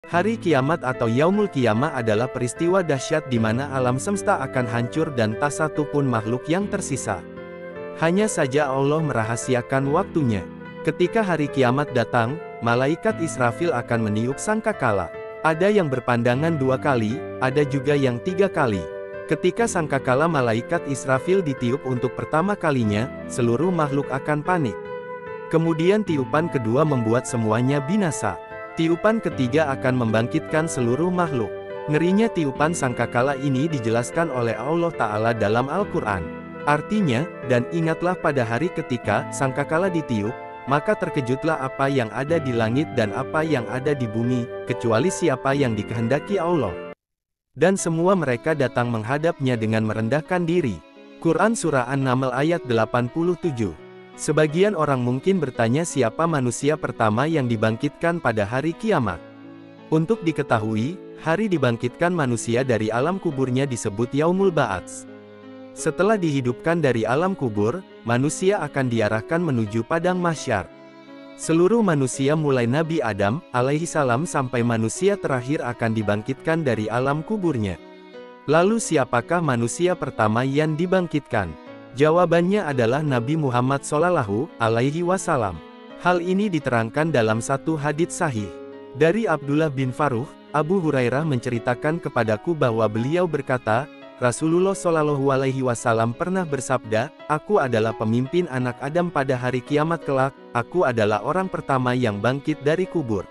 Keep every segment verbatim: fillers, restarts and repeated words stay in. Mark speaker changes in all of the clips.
Speaker 1: Hari kiamat atau Yaumul Qiyamah adalah peristiwa dahsyat di mana alam semesta akan hancur dan tak satu pun makhluk yang tersisa. Hanya saja Allah merahasiakan waktunya. Ketika hari kiamat datang, malaikat Israfil akan meniup sangkakala. Ada yang berpandangan dua kali, ada juga yang tiga kali. Ketika sangkakala malaikat Israfil ditiup untuk pertama kalinya, seluruh makhluk akan panik. Kemudian tiupan kedua membuat semuanya binasa. Tiupan ketiga akan membangkitkan seluruh makhluk. Ngerinya tiupan sangkakala ini dijelaskan oleh Allah Ta'ala dalam Al-Quran. Artinya, dan ingatlah pada hari ketika sangkakala ditiup, maka terkejutlah apa yang ada di langit dan apa yang ada di bumi, kecuali siapa yang dikehendaki Allah. Dan semua mereka datang menghadapnya dengan merendahkan diri. Quran Surah An-Naml ayat delapan puluh tujuh. Sebagian orang mungkin bertanya siapa manusia pertama yang dibangkitkan pada hari kiamat. Untuk diketahui, hari dibangkitkan manusia dari alam kuburnya disebut Yaumul Ba'ats. Setelah dihidupkan dari alam kubur, manusia akan diarahkan menuju padang mahsyar. Seluruh manusia mulai Nabi Adam, alaihi salam sampai manusia terakhir akan dibangkitkan dari alam kuburnya. Lalu siapakah manusia pertama yang dibangkitkan? Jawabannya adalah Nabi Muhammad Shallallahu Alaihi Wasallam. Hal ini diterangkan dalam satu hadits sahih. Dari Abdullah bin Faruh, Abu Hurairah menceritakan kepadaku bahwa beliau berkata, Rasulullah Shallallahu Alaihi Wasallam pernah bersabda, "Aku adalah pemimpin anak Adam pada hari kiamat kelak, aku adalah orang pertama yang bangkit dari kubur.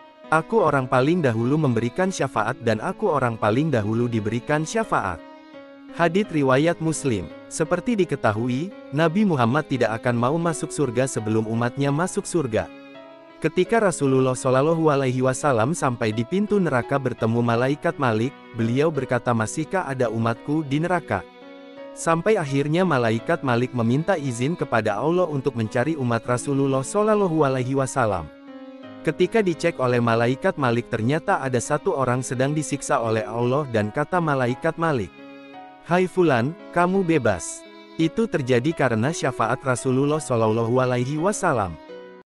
Speaker 1: Aku orang paling dahulu memberikan syafaat dan aku orang paling dahulu diberikan syafaat." Hadits riwayat Muslim. Seperti diketahui, Nabi Muhammad tidak akan mau masuk surga sebelum umatnya masuk surga. Ketika Rasulullah Shallallahu Alaihi Wasallam sampai di pintu neraka bertemu malaikat Malik, beliau berkata, "Masihkah ada umatku di neraka?" Sampai akhirnya malaikat Malik meminta izin kepada Allah untuk mencari umat Rasulullah Shallallahu Alaihi Wasallam. Ketika dicek oleh malaikat Malik, ternyata ada satu orang sedang disiksa oleh Allah dan kata malaikat Malik, "Hai Fulan, kamu bebas." Itu terjadi karena syafaat Rasulullah Shallallahu Alaihi Wasallam.